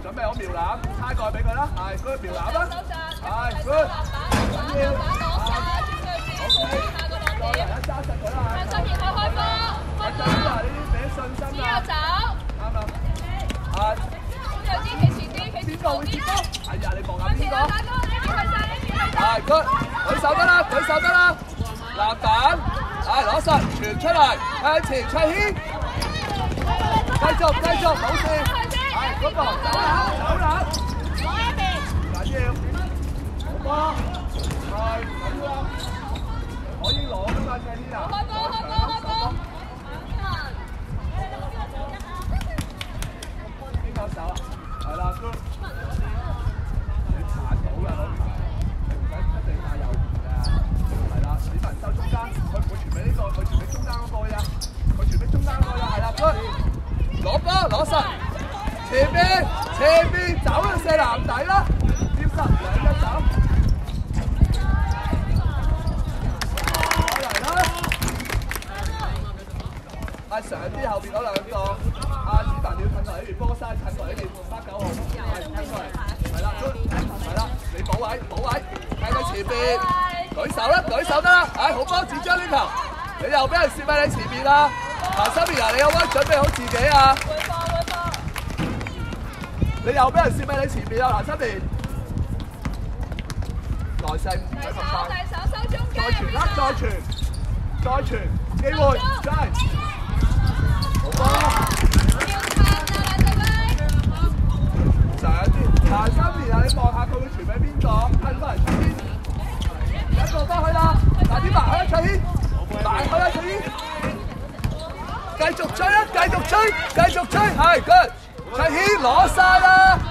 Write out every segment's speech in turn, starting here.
準備好瞄籃，猜過去俾佢啦，係 good 瞄籃啦，係 good， 緊要，OK， 再嚟一揸實佢啦，係，呢啲俾信心啦，啱啦，係，邊個會接波？哎呀，你望下邊個？係 good， 舉手得啦，舉手得啦，籃板，係攞實，傳出嚟，向前卓軒，繼續，冇事。嗰個走啦，攞一邊，緊要，好波，係緊要啦，可以攞㗎嘛，卓軒啊，開波，邊個手啊？係啦 ，good， 你殘到㗎老闆，你唔使一定帶右邊㗎，係啦，市民收中間，佢唔會傳俾呢個，佢傳俾中間嗰個呀，佢傳俾中間嗰個呀，係啦 ，good， 攞波攞實。前面走啦，射籃底啦，接實兩隻手，過嚟啦，阿上啲後邊嗰兩個，阿子凡要近過嚟呢邊，波沙近過嚟呢邊，8、9號，係近過嚟，係啦，你補位，喺佢前邊，舉手得啦，係好波，指張呢球，你又俾人攝喺你前邊啦，嗱，心怡啊，你有冇準備好自己啊？你又俾人攝喺你前面啊！嗱，新年耐性，再傳啦，再傳，機會，真係好波！上啲，嗱，新年啊，你望下佢會傳俾邊個？睇翻嚟卓軒，一個波去啦！嗱，啲埋去啦，卓軒，埋去啦，卓軒，繼續追啦，繼續追，係 good。卓軒攞晒啦！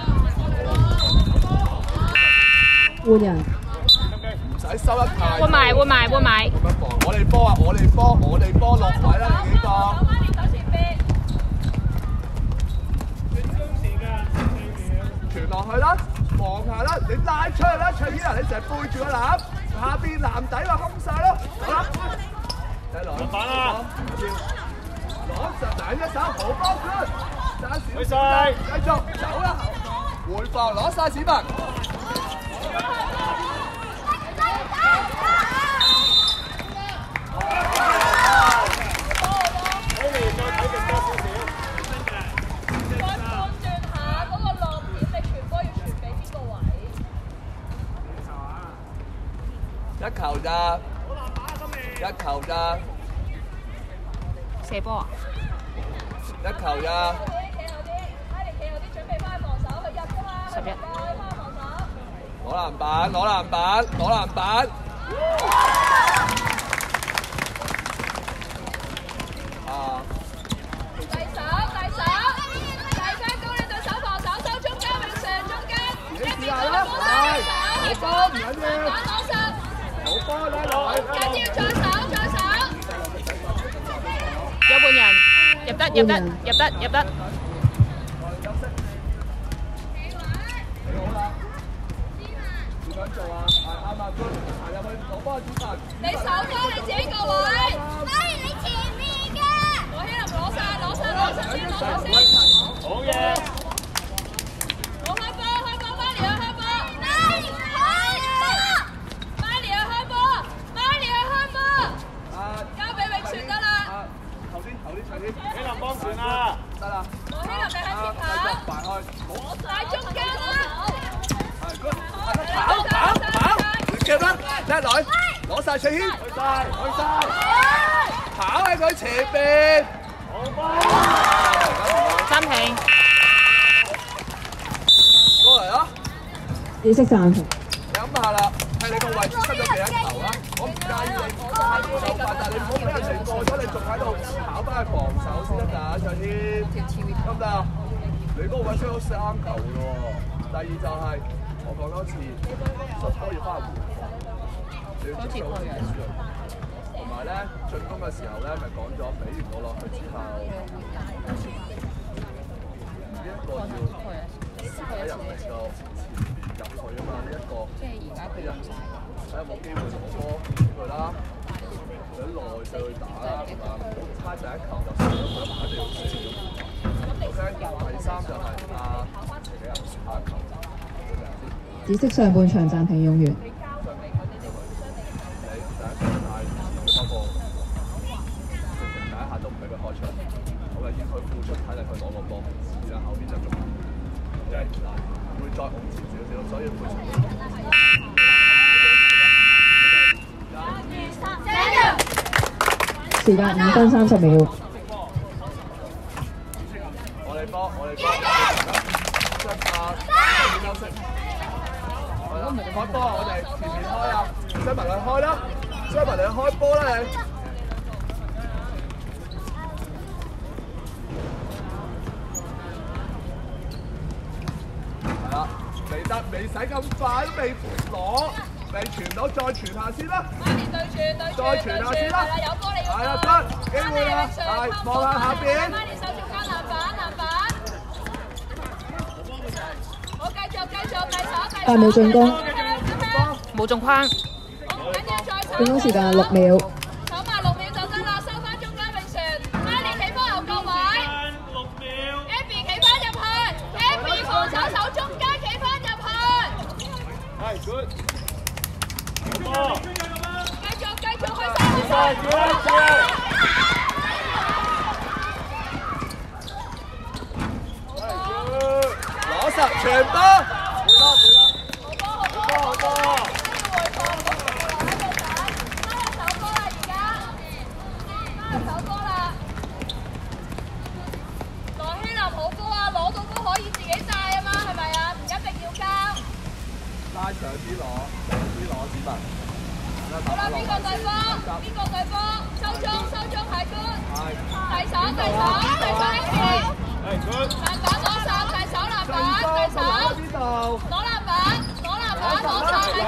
換人， 唔使收得太。 換埋。 咁樣防，我哋波落位啦，你幾個？傳落去啦，望下啦，你拉出去啦，卓軒啊，你成日背住個籃，下邊籃底咪空晒咯，好啦，睇落板啦，攞實兩隻手，好波 good。繼續走啦！回防攞晒市民，一球咋？ 射波啊！ 一球咋？11攞籃板！啊！ 遞手，高你對手防守，收中間，永成中間，一邊對波好波唔緊要， 好波啦， 跟住再手， 有半人入得。 做啊！啱啊，行入去攞波子彈。 你手多你自己個位，你前面嘅。我希林攞晒先。 好嘢！ 我開波，巴尼去開波。交俾永傳得啦。 頭先，希林幫傳啦，得啦。 我希林你喺前跑，喺中間啦。 叫得叻女，攞晒卓軒，去晒，跑喺佢前邊，好波， 三平， 過嚟啊！ 你識暫停。 諗下啦，係你個位置出咗幾多球啦？我唔介意你手快，但係你唔好俾人哋過咗，你仲喺度跑翻去防守先得㗎，卓軒，得唔得啊？你嗰個位出咗3球㗎喎。第二就係我講多次，實波要翻回防，你要接收資訊，同埋咧進攻嘅時候咧，咪講咗俾完我落去之後，呢一個要喺人哋個入去啊嘛，呢一個啲人睇下有冇機會攞波佢啦，佢內對去打啦，係嘛？唔好猜第一球就死咗，佢一定要死。OK，第三就係阿紫色上半場暫停用完。時間5分30秒。 我哋波，休息。係啦，開波，我哋前面開啊，張文亮開啦，張文亮開波啦你。係啦，未使咁快，都未攞，未傳到，再傳下先啦。再傳下先啦。係啦，有波你要。係啦，得機會啦，係望下下邊。 手中間籃板。好，繼續。 8秒進攻。 冇中框。進攻時間6秒。 守埋6秒就得啦，收翻中間永船。Manny 企翻牛角位。6秒。Abby 企翻入去 ，Abby 防守手中間企翻入去。 係 good。 繼續開晒。 攞實傳波，好波！ 手波啦！羅希林好波啊，攞到波可以自己帶啊嘛，係咪啊？唔一定要交。 拉長啲攞，子文。 好啦，邊個對波？收中係 good。遞手，Abby。係 good。籃板攞手，遞手籃板，遞手。攞籃板，攞手係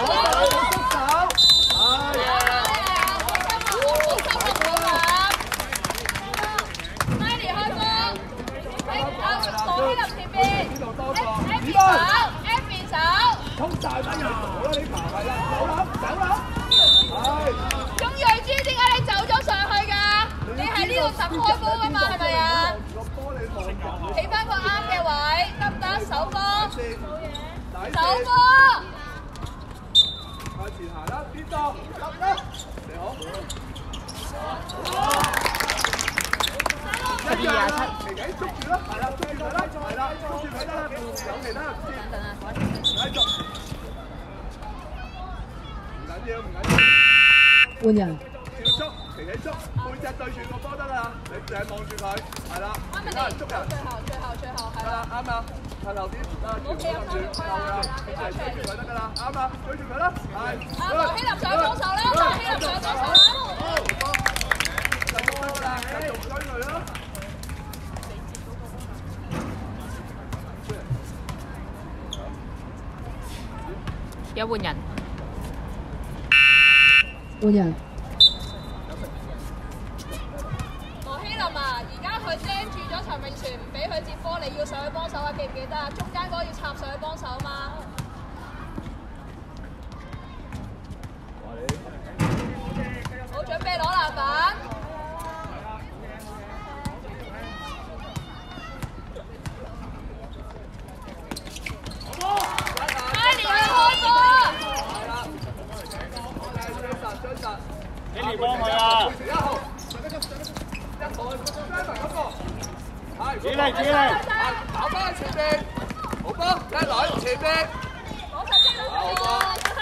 good。Manny 開波，羅希林前邊 ，Abby 走。 衝大班人好啦，呢排係啦，走啦！ 鍾睿珠點解你走咗上去㗎？你喺呢度等開波㗎嘛，係咪啊？起翻個啱嘅位，得唔得？手波， 向前行啦，邊度？得啦，你好。127，琪琪捉住啦，係啦，捉住佢啦，係啦，捉住佢啦，有其他人先，繼續。唔緊要。 換人。 跳捉，琪琪捉，背脊對住個波得啦，你淨係望住佢，係啦，其他人捉人。 最後係啦，啱啊，褪後啲，全部跟住，後啦，你就係追住佢得㗎啦，啱啊，追住佢啦，係。 羅希林上幫手啦，繼續追佢啦。 有換人。 羅希林啊，而家佢釘住咗陳永全，唔俾佢接波，你要上去幫手啊！記唔記得啊？中間嗰個要插上去幫手嘛。好，準備攞籃板。 Manny 幫佢啊！主力，跑翻前邊，好波，一來前邊，好波，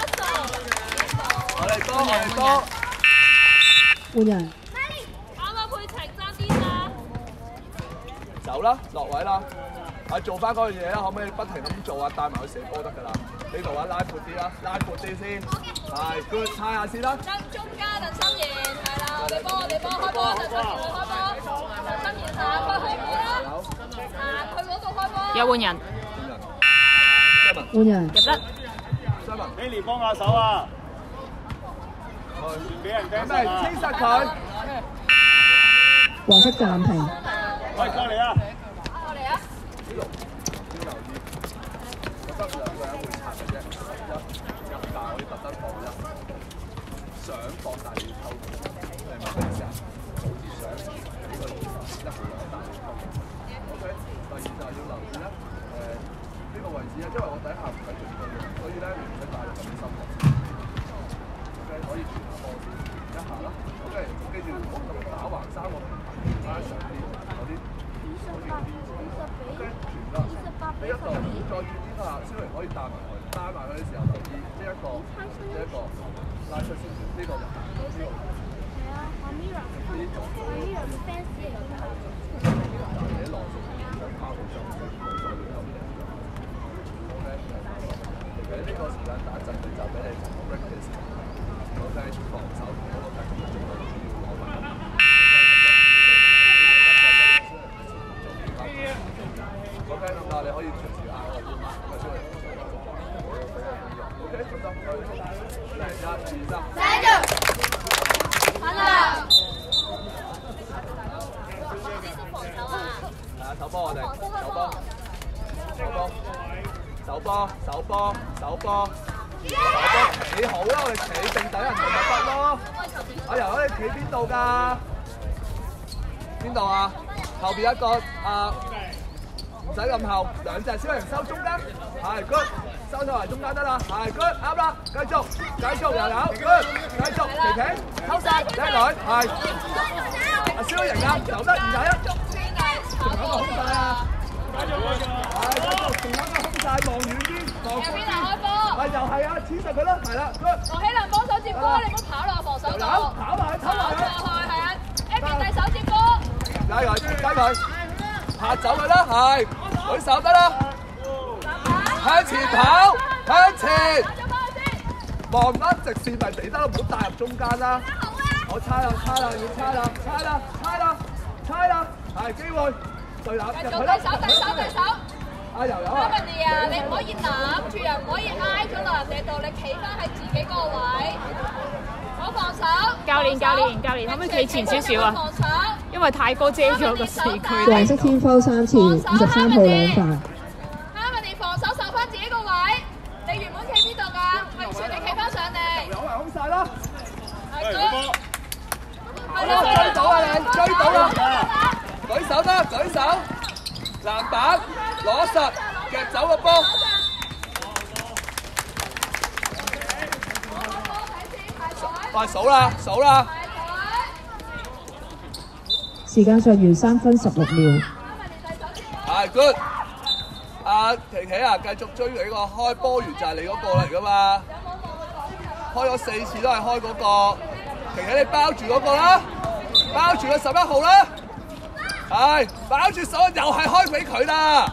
我哋多。 換人。 啱啱配程爭啲啊！ 走啦，落位啦，做翻嗰樣嘢啦，可唔可以不停咁做啊？帶埋去射波得㗎啦。呢度啊，拉闊啲啦，拉闊啲先。係 ，good， 猜下先啦。 中間鄧心妍，係啦，我哋幫開波，鄧心妍開波，鄧心妍行開波啦，行去嗰度開波。 有換人。 換人。 入得。 Manny 幫下手啊！俾人掟咩？黐實佢。 黃色暫停。 喂，過嚟啊！ 過嚟啊！ 呢度要留意，我得2個人會拆嘅啫，入大我啲特登放一，想放大要偷，你明唔明意思啊？好似想呢個一號大。OK，第二就係要留意啦，呢個位啊，因為我第一下唔使做呢個嘢，所以咧你唔使帶到咁深嘅。OK， 可以傳下波先，一下啦。OK， 記住唔好咁打橫3個平衡，拉上啲有啲。OK， 傳啦。呢一度再轉呢下，蕭瑩可以帶埋佢，帶埋佢嘅時候留意呢一個拉出少少，呢個就行。呢個時間打陣就俾你 practice， OK， 防守同嗰個繼續主要攞分。OK， 咁啊，你可以隨時嗌我添，咁啊出嚟。OK， 咁得，嚟1、2、3。 站住！完啦！ 手波我哋，手波，企好啦，我哋企定等人哋咪得咯。阿柔，你企邊度㗎？邊度啊？後邊一個唔使咁後，兩隻蕭瑩收中間，係 good， 收咗嚟中間得啦，係 good， 啱啦，繼續又有 good， 繼續琪，抽曬叻女，係。阿蕭瑩啊，走得2-1，仲有一個空曬啊！係，繼續，仲有一個空曬，望遠啲，望遠啲。係又係啊，黐實佢啦，係啦 ，good。 羅希能幫手接波，你唔好跑落防守度。 跑埋去， 係啊 ，Abby 遞手接波。 加佢，拍走佢啦，係，舉手得啦。向前跑，向前。望得直線咪俾得咯，唔好帶入中間啦。我猜啦，係機會，對籃入去啦。 對手。 阿柔啊 Emily 啊，你唔可以攬住人，唔可以挨咗落人哋度，你企翻喺自己個位，好防守。 教練，可唔可以企前少少啊？ 防守， 因為太高遮咗個視區。 黃色天拋3次，53號兩塊。 Emily 防守守翻自己個位，你原本企邊度㗎？咪全你企翻上嚟。 有人空曬啦。 追到啊你，追到啦！舉手得，籃板攞實，夾走個波。快數啦！ 時間上完3分16秒。 係 good。阿琪啊，繼續追你個開波員就係你嗰個嚟㗎嘛。開咗4次都係開嗰個。琪你包住嗰個啦，包住個11號啦。係，包住手又係開俾佢啦。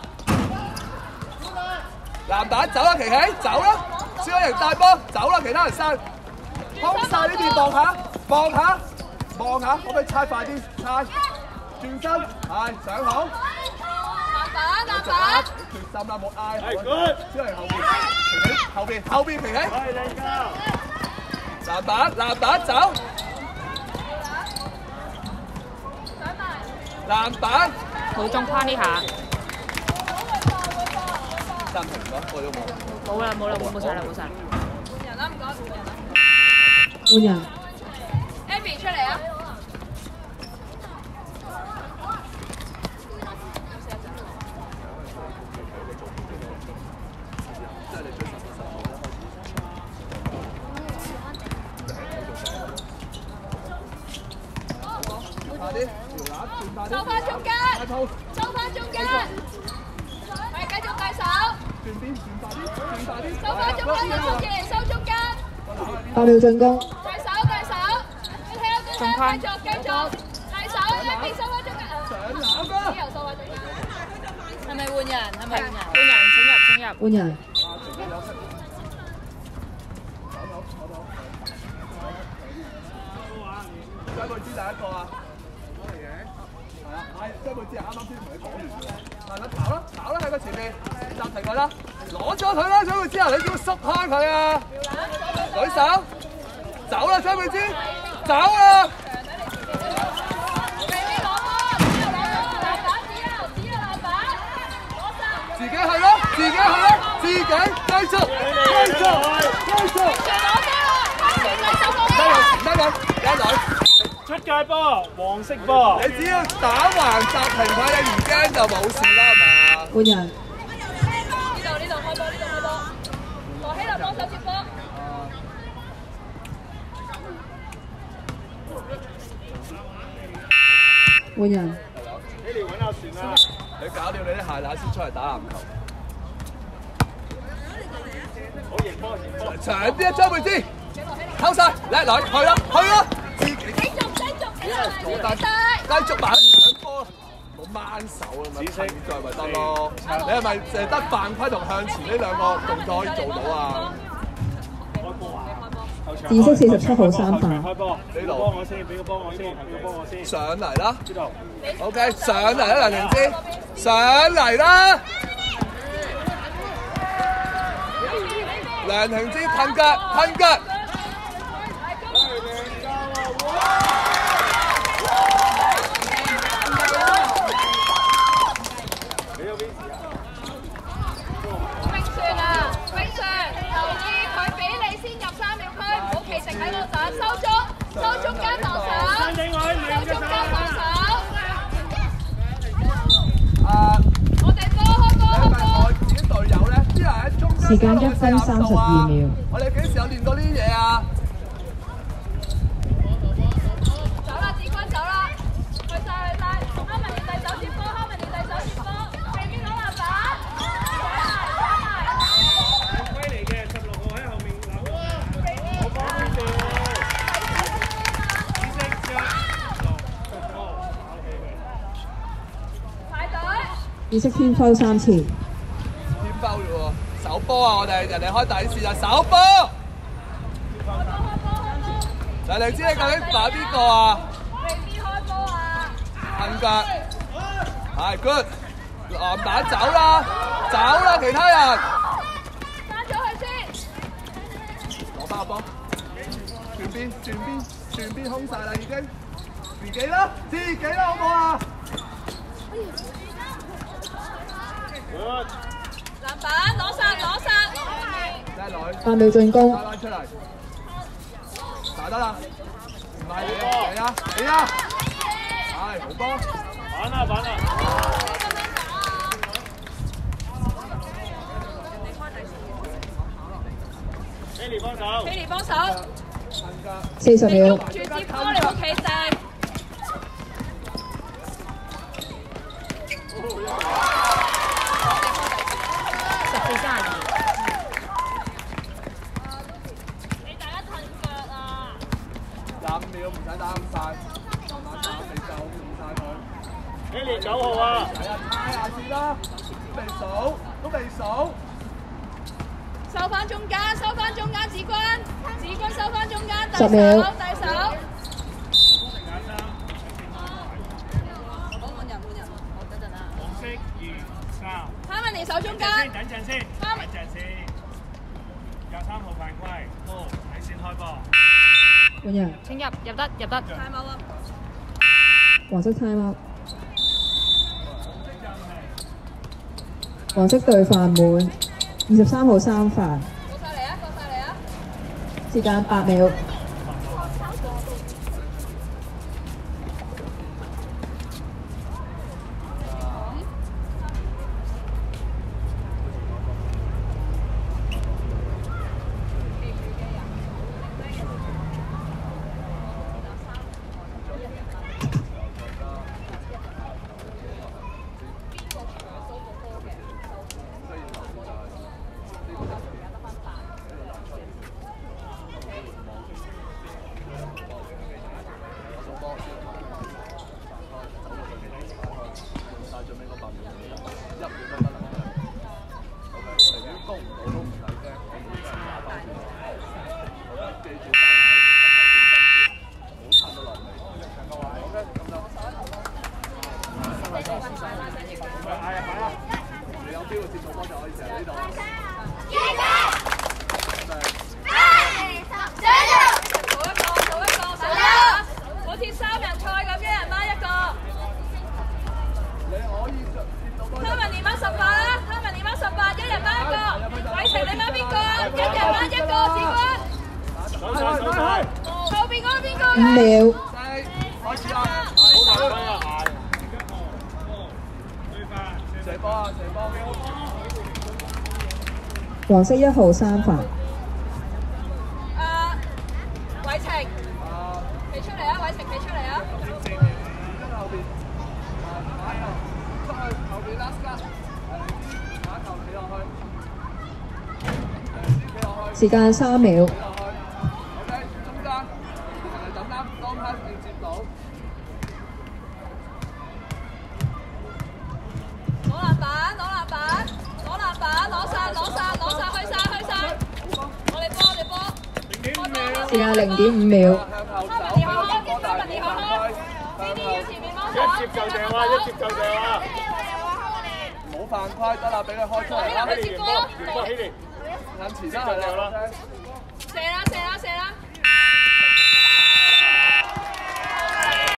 籃板走啦，琪，走啦。蕭瑩帶波，走啦，其他人散。空曬呢邊望下，可唔可以猜快啲？猜，轉身，係上好。 籃板。 決心啦，冇嗌。係 good。蕭瑩後邊，琪。係靚㗎。籃板走。籃板， 好中框呢下。 暫停咗，我都冇。 冇晒啦。 換人啦，唔該。 換人。 Abby 出嚟啊！收翻中間，係繼續遞手。轉快啲，收翻中間，收中間。 8秒進攻。 遞手，你睇下繼續遞手，Abby收翻中間。上籃啦！收翻中間。係咪換人？ 換人。 張貝芝第一個啊！係啊，張貝芝啱啱先同你講完嘅，係啦，跑啦喺佢前面，暫停佢啦，攞咗佢啦，張貝芝啊，你點會縮開佢啊？舉手，走啦，張貝芝，走啦！自己去咯，自己繼續。出界波，黃色波。你只要打橫擲停佢，你唔驚就冇事啦，係嘛？ 換人。 呢度開波。 換人。 你揾下船啦！ 你搞掂你啲鞋帶先出嚟打籃球。 好贏波，贏波！ 長啲啊，張貝芝，偷晒，叻女，去啦，去啦，自己坐低，繼續埋搶波，冇掹手啊嘛，停腳咪得咯。你係咪淨係得犯規同向前呢兩個動作可以做到啊？ 紫色47號3犯。 開波， 呢度幫我先，俾個幫我先，俾個幫我先。 上嚟啦！ 呢度 OK， 上嚟啦，梁婷芝，上嚟啦！梁婷芝褪腳，褪腳。 喺度打收中間防守，收中間防守。我哋開波！ 我自己隊友咧，啲人喺中間。 時間1分32秒。 我哋幾時有練過呢啲嘢啊？ 走啦，子君走啦，去晒！哈文連遞手接波，哈文連遞手接波，避免攞籃板。 歸嚟嘅16號喺後面攬。我幫佢哋。 紫色偏拋3次。 偏拋啫喎，手波啊！我哋人哋開底線啊，手波。梁婷芝，你究竟打邊個啊？ 未必開波啊！ 褪腳，係 good， 籃板走啦，走啦，其他人。 翻咗去先。 攞翻個波，轉邊空晒啦已經，自己啦，好唔好啊？ 籃板攞殺！ 叻女 8秒進攻。 拉出嚟，打得啦，唔係你啊，係好波， 玩啦！菲利幫手。 40秒。 住接波，你冇企定。你大家褪腳啊 ！25秒唔使打咁快，慢慢打你就用晒佢。 菲利9號啊！ 係啊，猜下先啦，都未數。 收翻中間，子君收翻中間， 10秒。 遞手。 紅色2、3。 哈文連手中間。 等陣先。23號犯規，好，你先開波。 換人。 請入得。 太冇啊！ 黃色 time out。黃色隊犯滿，23號3犯。 過晒嚟啊！ 時間8秒。 你有機會接觸波就可以成日呢度。 好似3人賽咁，一人掹一個。 你可以接到波。 哈文連掹18啦，哈文連掹18，一人掹一個。偉成你掹邊個啊？一人掹一個，子君。後邊嗰個邊個啊 5秒。 開始啦！射波啊！射波！ 黃色1號3犯。 偉成，企出嚟啊！偉成企出嚟啊！ 後邊。 時間3秒。時間0.5秒。 一接就掉啊！一接就掉啊！ 唔好犯規得啦，俾佢開出嚟啦。 起連，起連， 眼前真係啦。 射啦！